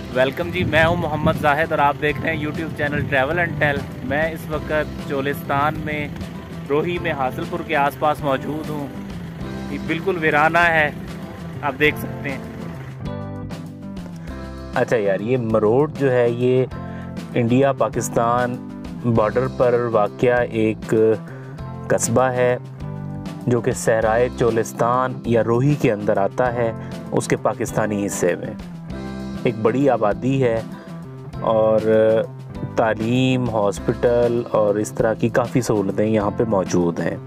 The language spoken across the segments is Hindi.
वेलकम जी, मैं हूं मोहम्मद जाहिद और आप देख रहे हैं YouTube channel travel and tale. मैं इस वक्त चोलिस्तान में रोही में हासिलपुर के आसपास मौजूद हूं। ये बिल्कुल वीराना है, आप देख सकते हैं। अच्छा यार, ये मरोड़ जो है ये इंडिया पाकिस्तान बॉर्डर पर वाक़या एक कस्बा है जो कि सहराए चोलिस्तान या रोही के अंदर आता है, उसके पाकिस्तानी हिस्से में। एक बड़ी आबादी है और तालीम, हॉस्पिटल और इस तरह की काफ़ी सहूलतें यहाँ पे मौजूद हैं।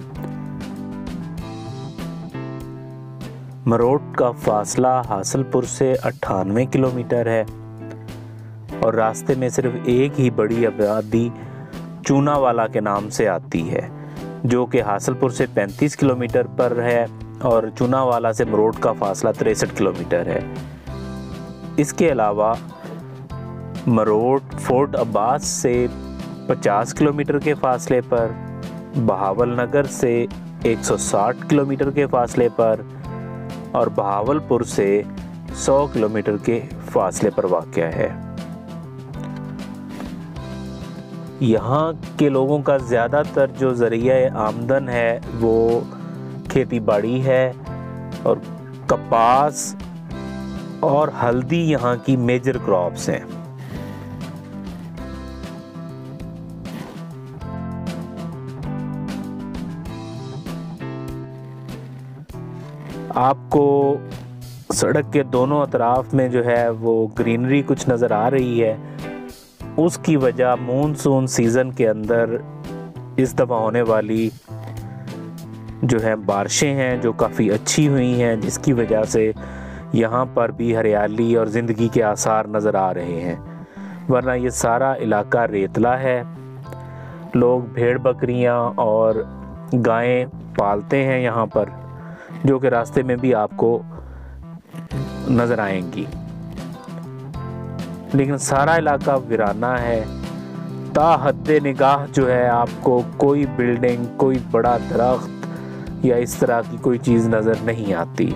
मरोड़ का फासला हासिलपुर से 98 किलोमीटर है और रास्ते में सिर्फ एक ही बड़ी आबादी चूनावाला के नाम से आती है, जो कि हासिलपुर से 35 किलोमीटर पर है और चूनावाला से मरोड़ का फासला 63 किलोमीटर है। इसके अलावा मरोड़ फोर्ट अब्बास से 50 किलोमीटर के फासले पर, बहावलनगर से 160 किलोमीटर के फासले पर और बहावलपुर से 100 किलोमीटर के फासले पर वाक़या है। यहाँ के लोगों का ज़्यादातर जो ज़रिया आमदन है वो खेती बाड़ी है और कपास और हल्दी यहाँ की मेजर क्रॉप्स हैं। आपको सड़क के दोनों अतराफ में जो है वो ग्रीनरी कुछ नज़र आ रही है। उसकी वजह मानसून सीज़न के अंदर इस दफ़ा होने वाली जो है बारिशें हैं जो काफ़ी अच्छी हुई हैं, जिसकी वजह से यहाँ पर भी हरियाली और ज़िंदगी के आसार नज़र आ रहे हैं। वरना ये सारा इलाका रेतला है। लोग भेड़ बकरियाँ और गायें पालते हैं यहाँ पर, जो कि रास्ते में भी आपको नज़र आएंगी। लेकिन सारा इलाका वीराना है। ता हद्दे निगाह जो है आपको कोई बिल्डिंग, कोई बड़ा दरख्त या इस तरह की कोई चीज़ नज़र नहीं आती।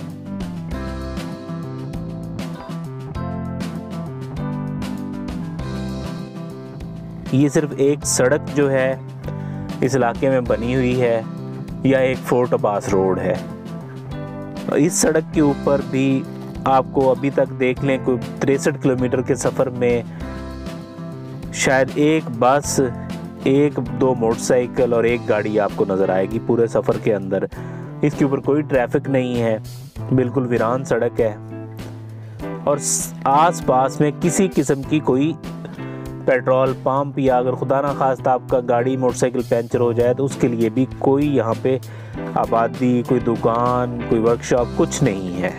ये सिर्फ एक सड़क जो है इस इलाके में बनी हुई है या एक फोर्ट अब्बास रोड है। इस सड़क के ऊपर भी आपको अभी तक देख लें कोई 63 किलोमीटर के सफ़र में शायद एक बस, एक दो मोटरसाइकिल और एक गाड़ी आपको नज़र आएगी पूरे सफ़र के अंदर। इसके ऊपर कोई ट्रैफिक नहीं है, बिल्कुल वीरान सड़क है और आस पास में किसी किस्म की कोई पेट्रोल पंप या अगर खुदा ना खास्ता आपका गाड़ी मोटरसाइकिल पंचर हो जाए तो उसके लिए भी कोई यहाँ पे आबादी, कोई दुकान, कोई वर्कशॉप कुछ नहीं है।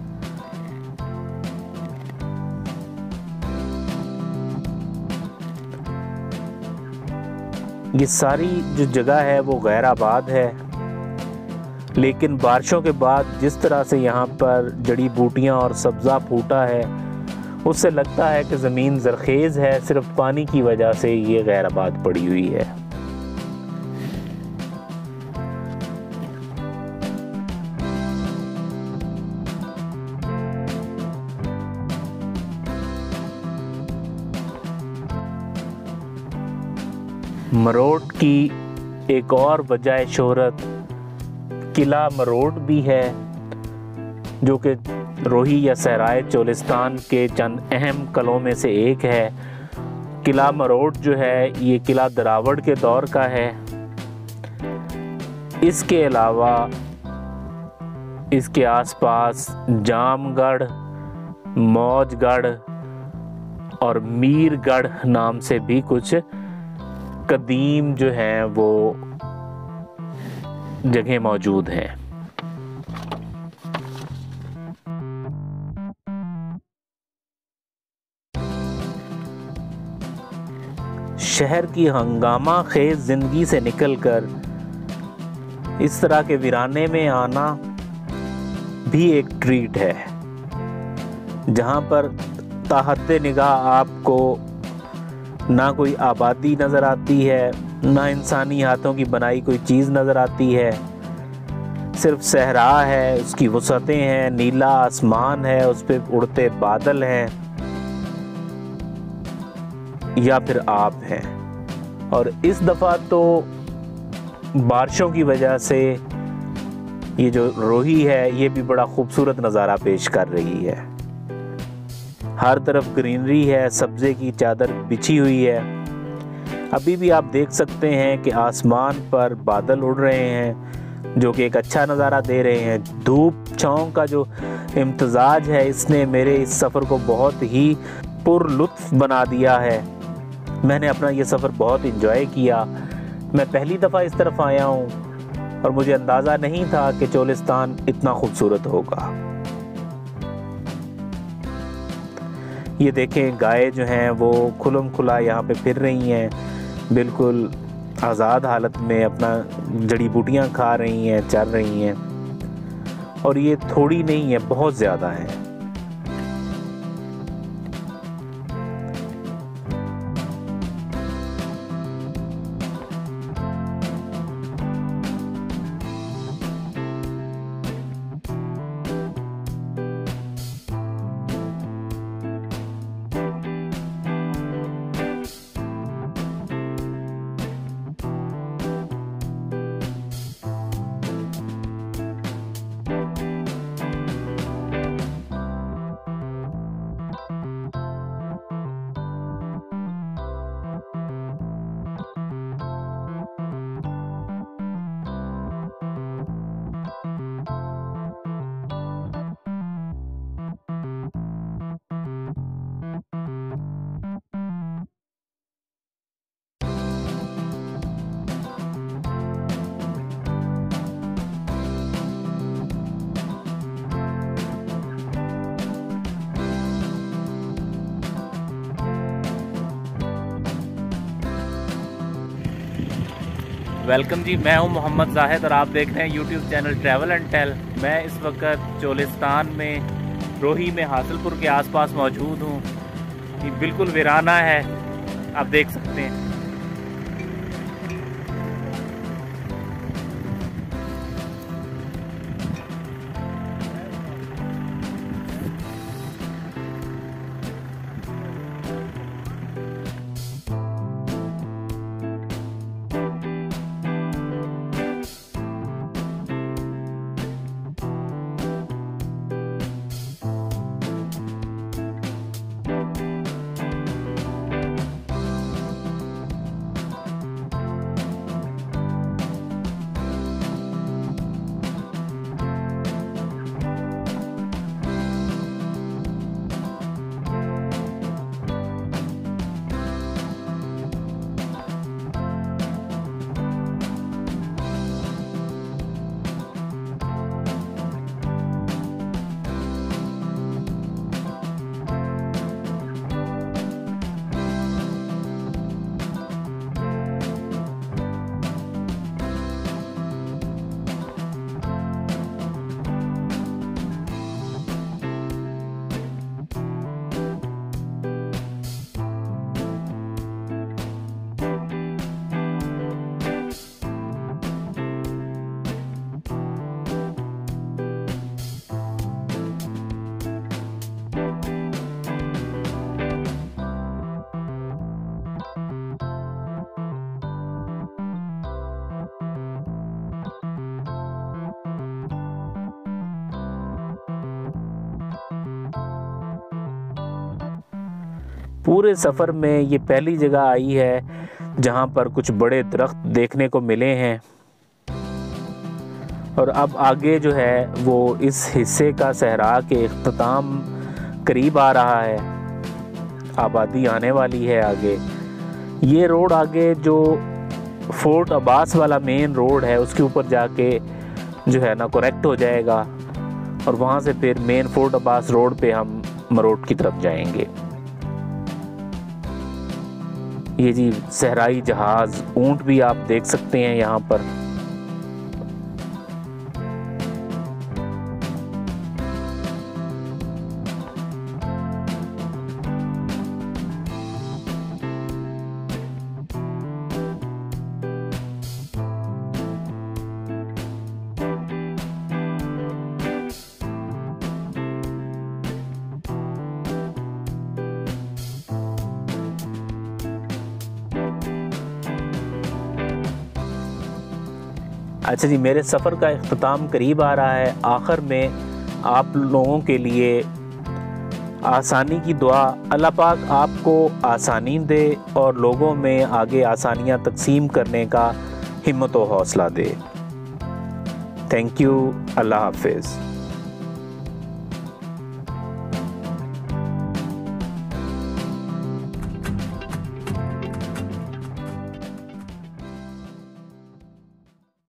ये सारी जो जगह है वो गैर आबाद है, लेकिन बारिशों के बाद जिस तरह से यहाँ पर जड़ी बूटियाँ और सब्ज़ा फूटा है उससे लगता है कि ज़मीन ज़रखेज़ है। सिर्फ पानी की वजह से ये गैर आबाद पड़ी हुई है। मरोड़ की एक और वजह शोहरत किला मरोड़ भी है, जो कि रोही या सहराए चोलिस्तान के चंद अहम किलों में से एक है। किला मरोड़ जो है ये किला दरावड़ के दौर का है। इसके अलावा इसके आसपास जामगढ़, मौजगढ़ और मीरगढ़ नाम से भी कुछ कदीम जो हैं वो जगह मौजूद हैं। शहर की हंगामा खेज जिंदगी से निकलकर इस तरह के वीराने में आना भी एक ट्रीट है, जहां पर ताहद्दे निगाह आपको ना कोई आबादी नज़र आती है, ना इंसानी हाथों की बनाई कोई चीज़ नज़र आती है। सिर्फ सहरा है, उसकी वसअतें हैं, नीला आसमान है, उस पर उड़ते बादल हैं या फिर आप हैं। और इस दफ़ा तो बारिशों की वजह से ये जो रोही है ये भी बड़ा खूबसूरत नज़ारा पेश कर रही है। हर तरफ ग्रीनरी है, सब्ज़े की चादर बिछी हुई है। अभी भी आप देख सकते हैं कि आसमान पर बादल उड़ रहे हैं जो कि एक अच्छा नज़ारा दे रहे हैं। धूप छाँव का जो इम्तजाज है इसने मेरे इस सफ़र को बहुत ही पुरलुत्फ़ बना दिया है। मैंने अपना ये सफ़र बहुत इंजॉय किया। मैं पहली दफ़ा इस तरफ आया हूँ और मुझे अंदाज़ा नहीं था कि चोलिस्तान इतना खूबसूरत होगा। ये देखें, गाय जो हैं वो खुलम खुला यहाँ पे फिर रही हैं, बिल्कुल आज़ाद हालत में अपना जड़ी बूटियाँ खा रही हैं, चर रही हैं। और ये थोड़ी नहीं है, बहुत ज़्यादा है। वेलकम जी, मैं हूं मोहम्मद जाहिद और आप देख रहे हैं YouTube channel travel and tale. मैं इस वक्त चोलिस्तान में रोही में हासिलपुर के आसपास मौजूद हूं। ये बिल्कुल वीराना है, आप देख सकते हैं। पूरे सफ़र में ये पहली जगह आई है जहाँ पर कुछ बड़े दरख्त देखने को मिले हैं। और अब आगे जो है वो इस हिस्से का सहरा के इख्तिताम करीब आ रहा है। आबादी आने वाली है आगे। ये रोड आगे जो फोर्ट अब्बास वाला मेन रोड है उसके ऊपर जाके जो है ना करेक्ट हो जाएगा और वहाँ से फिर मेन फोर्ट अब्बास रोड पे हम मरोट की तरफ जाएंगे। ये जी सहराई जहाज़, ऊंट भी आप देख सकते हैं यहाँ पर। अच्छा जी, मेरे सफ़र का इख्तिताम करीब आ रहा है। आखिर में आप लोगों के लिए आसानी की दुआ, अल्लाह पाक आपको आसानी दे और लोगों में आगे आसानियाँ तकसीम करने का हिम्मत और हौसला दे। Thank you. अल्लाह हाफिज़।